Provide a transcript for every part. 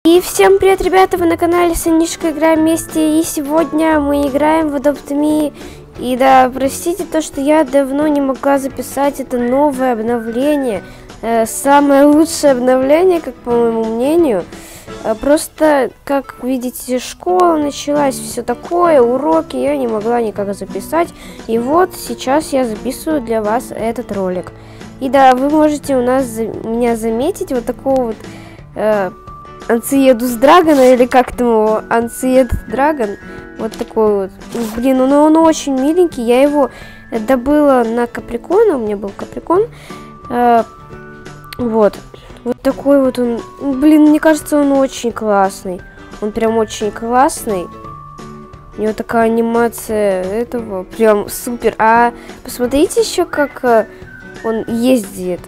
И всем привет, ребята, вы на канале Санишка Играем Вместе, и сегодня мы играем в Adopt Me. И да, простите то, что я давно не могла записать это новое обновление, самое лучшее обновление, как по моему мнению. Просто, как видите, школа началась, все такое, уроки, я не могла никак записать. И вот сейчас я записываю для вас этот ролик. И да, вы можете меня заметить, вот такого вот Анциедус Драгона, или как там его, Анциед Драгон, вот такой вот. Блин, он очень миленький, я его добыла на Каприкона, у меня был Каприкон. Вот такой вот он, блин, мне кажется, он очень классный, он прям очень классный. У него такая анимация этого, прям супер. А посмотрите еще, как он ездит.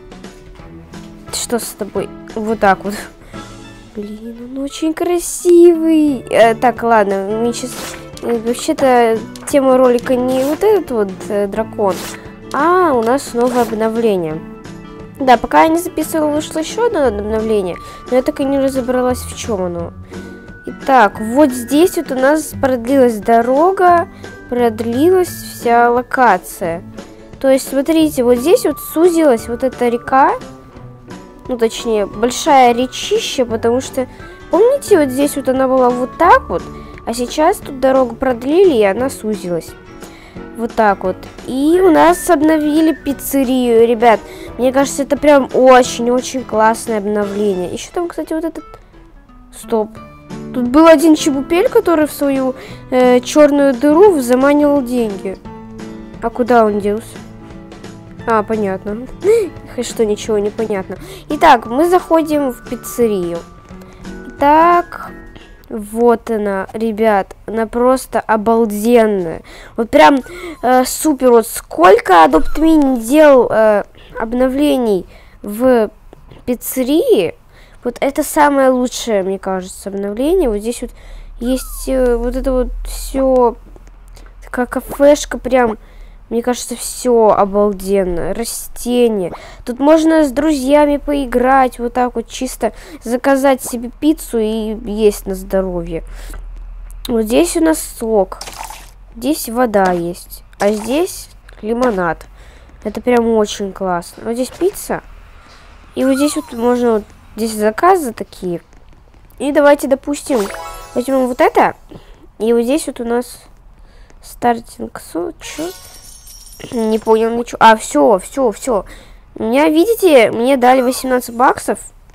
Что с тобой? Вот так вот. Блин, он очень красивый. Так, ладно, мы сейчас... Вообще-то тема ролика не вот этот вот дракон, а у нас новое обновление. Да, пока я не записывала, вышло еще одно обновление, но я так и не разобралась, в чем оно. Итак, вот здесь вот у нас продлилась дорога, продлилась вся локация. То есть, смотрите, вот здесь вот сузилась вот эта река. Ну, точнее, большая речища, потому что, помните, вот здесь вот она была вот так вот, а сейчас тут дорогу продлили, и она сузилась. Вот так вот. И у нас обновили пиццерию, ребят. Мне кажется, это прям очень-очень классное обновление. Еще там, кстати, вот этот... Стоп. Тут был один чебупель, который в свою черную дыру заманивал деньги. А куда он делся? А, понятно. Что, ничего не понятно. Итак, мы заходим в пиццерию. Итак, вот она, ребят. Она просто обалденная. Вот прям супер. Вот сколько Adopt Me не делал обновлений в пиццерии. Вот это самое лучшее, мне кажется, обновление. Вот здесь вот есть вот это вот все. Такая кафешка прям. Мне кажется, все обалденно. Растения. Тут можно с друзьями поиграть. Вот так вот чисто заказать себе пиццу и есть на здоровье. Вот здесь у нас сок. Здесь вода есть. А здесь лимонад. Это прям очень классно. Вот здесь пицца. И вот здесь вот можно... Вот, здесь заказы такие. И давайте, допустим, возьмем вот это. И вот здесь вот у нас стартинг сок. Не понял ничего. А, все. Меня, видите, мне дали 18 баксов.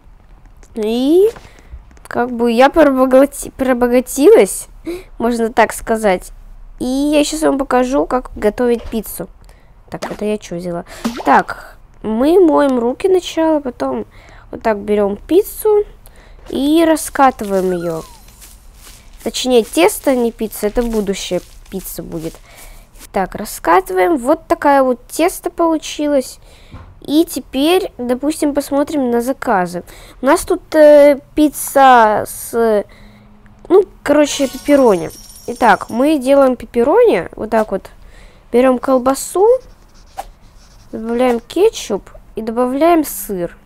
И как бы я пробогатилась, можно так сказать. И я сейчас вам покажу, как готовить пиццу. Так, это я что взяла? Так, мы моем руки сначала, потом вот так берем пиццу и раскатываем ее. Точнее, тесто, не пицца, это будущая пицца будет. Так, раскатываем. Вот такая вот тесто получилось. И теперь, допустим, посмотрим на заказы. У нас тут пицца с, ну, короче, пепперони. Итак, мы делаем пепперони. Вот так вот. Берем колбасу, добавляем кетчуп и добавляем сыр.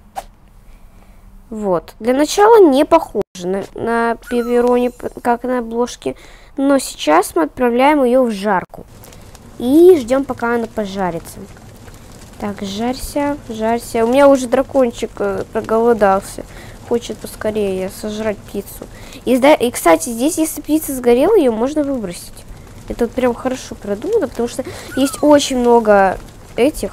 Вот. Для начала не похоже на пепперони, как на обложке. Но сейчас мы отправляем ее в жарку. И ждем, пока она пожарится. Так, жарься. У меня уже дракончик проголодался. Хочет поскорее сожрать пиццу. И, кстати, здесь, если пицца сгорела, ее можно выбросить. Это вот прям хорошо продумано, потому что есть очень много этих...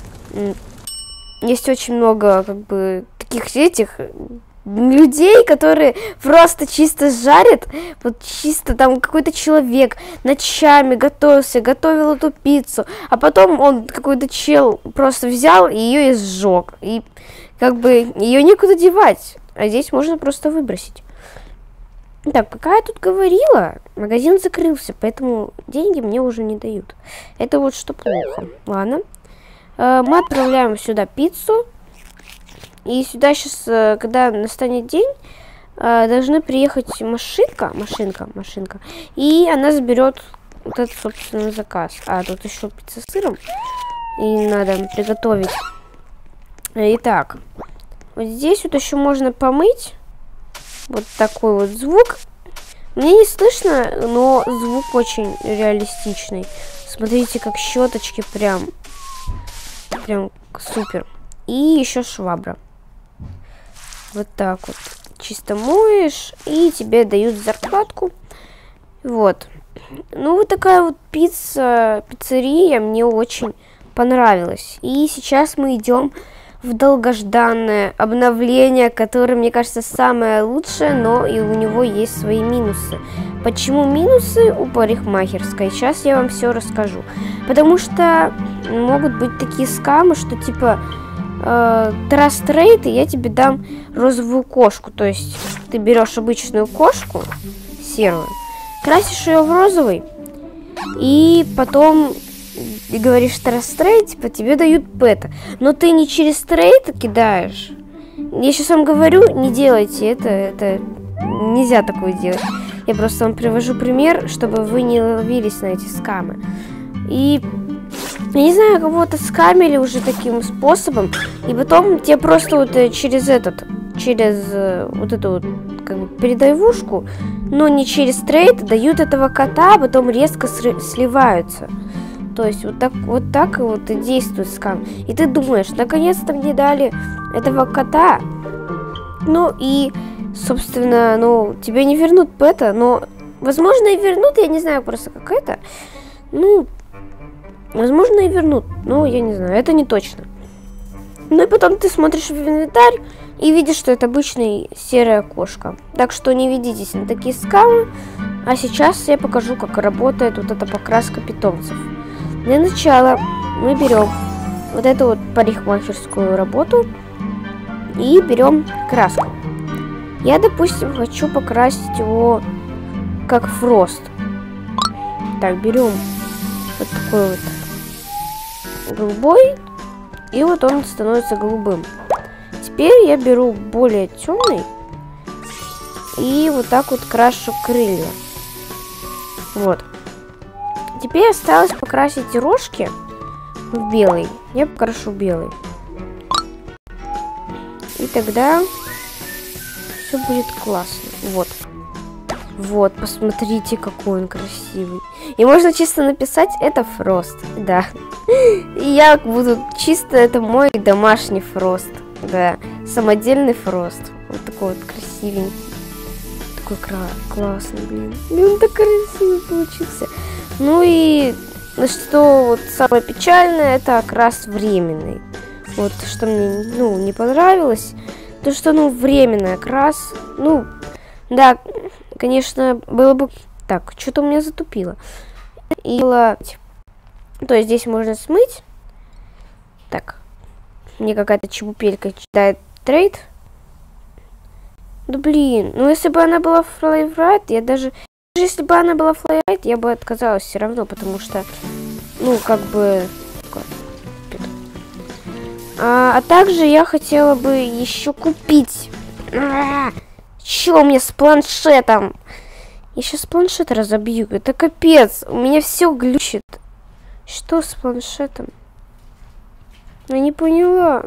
Есть очень много, как бы, таких этих... людей, которые просто чисто жарят, вот чисто там какой-то человек ночами готовил эту пиццу, а потом он, какой-то чел, просто взял и ее и сжег, и как бы ее некуда девать, а здесь можно просто выбросить. Так, пока я тут говорила, магазин закрылся, поэтому деньги мне уже не дают. Это вот что плохо. Ладно, мы отправляем сюда пиццу. И сюда сейчас, когда настанет день, должны приехать машинка. И она заберет вот этот, собственно, заказ. А, тут еще пицца с сыром. И надо приготовить. Итак, вот здесь вот еще можно помыть. вот такой вот звук. Мне не слышно, но звук очень реалистичный. Смотрите, как щеточки прям супер. И еще швабра. Вот так вот. Чисто моешь, и тебе дают зарплатку. Вот. Ну, вот такая вот пиццерия мне очень понравилась. И сейчас мы идем в долгожданное обновление, которое, мне кажется, самое лучшее, но и у него есть свои минусы. Почему минусы у парикмахерской? Сейчас я вам все расскажу. Потому что могут быть такие скамы, что типа Trust Trade, и я тебе дам розовую кошку. То есть ты берешь обычную кошку, серую, красишь ее в розовый, и потом и говоришь Trust Trade, типа тебе дают пэта. Но ты не через трейд кидаешь. Я сейчас вам говорю, не делайте это нельзя такое делать. Я просто вам привожу пример, чтобы вы не ловились на эти скамы. И я не знаю, кого-то скамили уже таким способом, и потом тебе просто вот через вот эту вот как бы передавушку, но не через трейд, дают этого кота, а потом резко сливаются. То есть вот так и действует скам. И ты думаешь, наконец-то мне дали этого кота. Ну и, собственно, тебе не вернут пэта, но, возможно, и вернут, я не знаю просто как это. Ну, возможно, и вернут, но я не знаю, это не точно. Ну и потом ты смотришь в инвентарь и видишь, что это обычная серая кошка. Так что не ведитесь на такие скамы. А сейчас я покажу, как работает вот эта покраска питомцев. Для начала мы берем вот эту вот парикмахерскую работу и берем краску. Я, допустим, хочу покрасить его как Фрост. Так, берем вот такой вот голубой, и вот он становится голубым. Теперь я беру более темный и вот так вот крашу крылья. Вот. Теперь осталось покрасить рожки в белый. Я покрашу белый. И тогда все будет классно. Вот. Вот, посмотрите, какой он красивый. И можно чисто написать, это Фрост. Да. И я буду чисто, это мой домашний Фрост. Да. Самодельный Фрост. Вот такой вот красивенький. Такой классный, блин. Он так красивый получился. Ну и что вот самое печальное, это окрас временный. Вот что мне не понравилось, то что временный окрас. Ну да, конечно, было бы так, что-то у меня затупило. И то есть здесь можно смыть. Так, мне какая-то чебупелька читает трейд. Да блин, если бы она была флейврайт, если бы она была флайрайт, я бы отказалась все равно, потому что, как бы... А также я хотела бы еще купить... Что у меня с планшетом? Я сейчас планшет разобью, это капец, у меня все глючит. Что с планшетом? Я не поняла.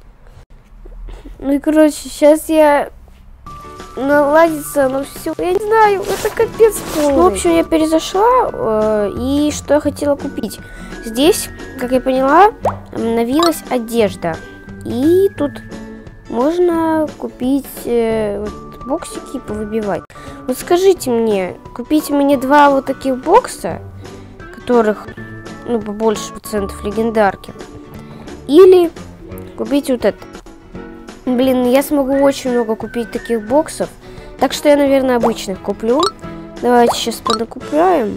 Ну и короче, сейчас я... наладится, но все, я не знаю, это капец полный. Ну, в общем, я перезашла, и что я хотела купить. Здесь, как я поняла, обновилась одежда. И тут можно купить вот, боксики и повыбивать. Вот скажите мне, купите мне 2 вот таких бокса, которых, побольше процентов легендарки. Или купить вот это. Блин, я смогу очень много купить таких боксов. Так что я, наверное, обычных куплю. Давайте сейчас понакупаем.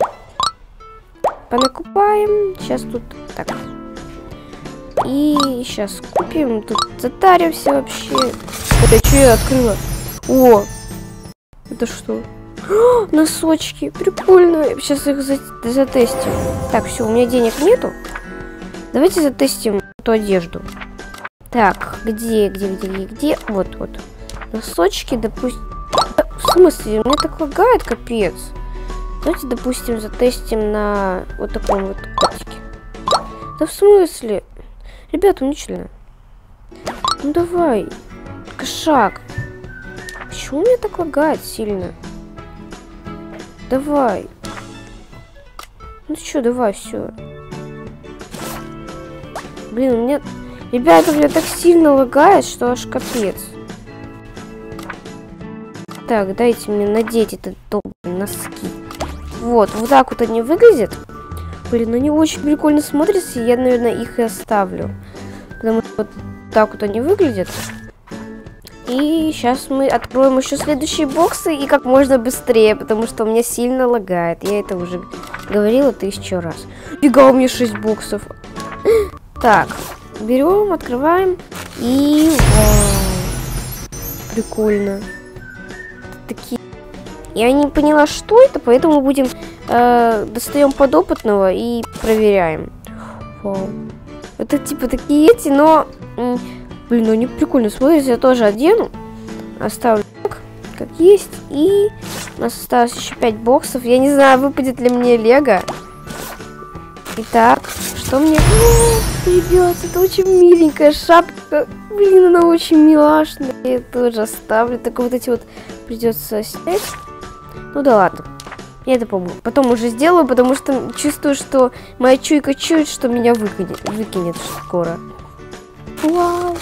Сейчас тут так. И сейчас купим. Тут затаримся вообще. Это что я открыла? О! Это что? Носочки. Прикольно. Сейчас их затестим. Так, все, у меня денег нету. Давайте затестим эту одежду. Так, где? Вот. Носочки, допустим... В смысле? Мне так лагает, капец. Давайте, допустим, затестим на вот таком вот котике. Да в смысле? Ребята, уничтожено. Ну давай. Кошак. почему меня так лагает сильно? Давай. Ну что, давай, все. Блин, у меня... Ребята, меня так сильно лагает, что аж капец. Так, дайте мне надеть этот долбаный носки. Вот так вот они выглядят. Блин, они очень прикольно смотрятся, и я, наверное, их и оставлю. Потому что вот так вот они выглядят. И сейчас мы откроем еще следующие боксы, и как можно быстрее, потому что у меня сильно лагает. Я это уже говорила 1000 раз. Фига, у меня 6 боксов. Так, берем, открываем. И вау, прикольно. Такие. Я не поняла, что это, поэтому будем достаем подопытного и проверяем. Вау. Это типа такие эти, но... Блин, ну они прикольно смотрятся. Я тоже одену. Оставлю так, как есть. И у нас осталось еще 5 боксов. Я не знаю, выпадет ли мне лего. Итак, что мне... О, ребят, это очень миленькая шапка. Блин, она очень милашная. Я тоже оставлю. Только вот эти вот придется снять. Ну да ладно. Я это помню. Потом уже сделаю, потому что чувствую, что моя чуйка чует, что меня выкинет скоро. Вау!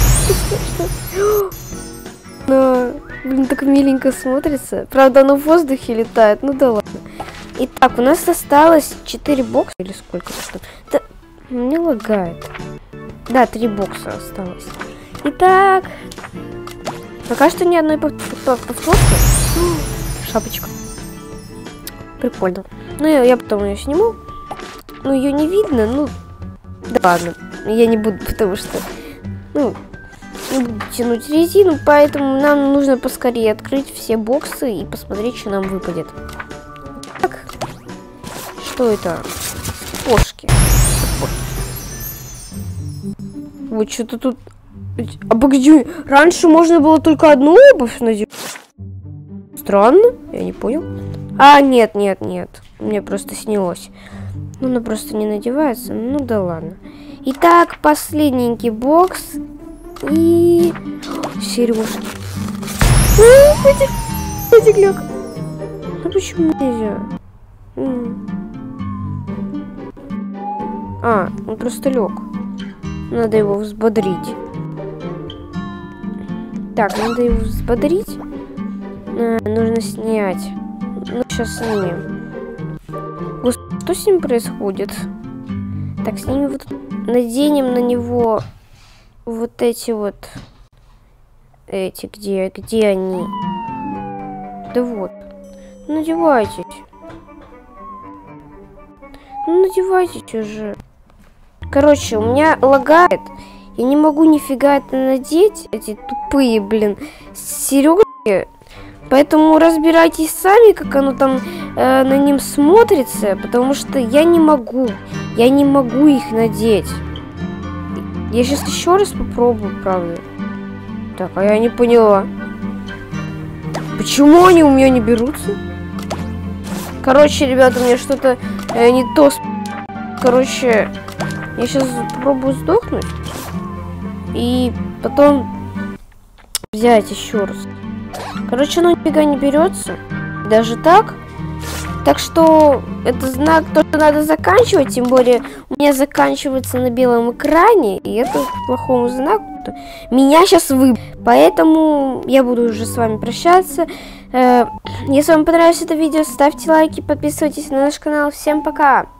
Блин, так миленько смотрится. Правда, оно в воздухе летает. Ну да ладно. Итак, у нас осталось 4 бокса. Или сколько там? Да, не лагает. Да, 3 бокса осталось. Итак. Пока что ни одной повторки. Шапочка. Прикольно. Ну, я потом ее сниму. Ну, ее не видно, ну... Да ладно, я не буду, потому что... Ну, не буду тянуть резину, поэтому нам нужно поскорее открыть все боксы и посмотреть, что нам выпадет. Так. Что это? Кошки. Вот что-то тут... А погоди, раньше можно было только одну обувь надевать? Странно, я не понял. А, нет. Мне просто снилось. Ну, она просто не надевается. Ну, да ладно. Итак, последненький бокс. И... сережки. Котик лег. А почему нельзя? А, он просто лег. Надо его взбодрить. Так, надо его взбодрить. Нужно снять. Ну, сейчас снимем. Господи, что с ним происходит? Так, снимем вот... Наденем на него вот эти вот... Эти, где они? Да вот. Надевайтесь. Ну, надевайтесь уже. Короче, у меня лагает. Я не могу нифига это надеть. Эти тупые, блин, сережки. Поэтому разбирайтесь сами, как оно там на ним смотрится, потому что я не могу их надеть. Я сейчас еще раз попробую, правда. Так, а я не поняла. Почему они у меня не берутся? Короче, ребята, у меня что-то не то. Короче, я сейчас попробую сдохнуть. И потом взять еще раз. Короче, оно нифига не берется. Даже так. Так что это знак, то, что надо заканчивать. Тем более у меня заканчивается на белом экране. И это к плохому знаку. Меня сейчас выбьют. Поэтому я буду уже с вами прощаться. Если вам понравилось это видео, ставьте лайки, подписывайтесь на наш канал. Всем пока!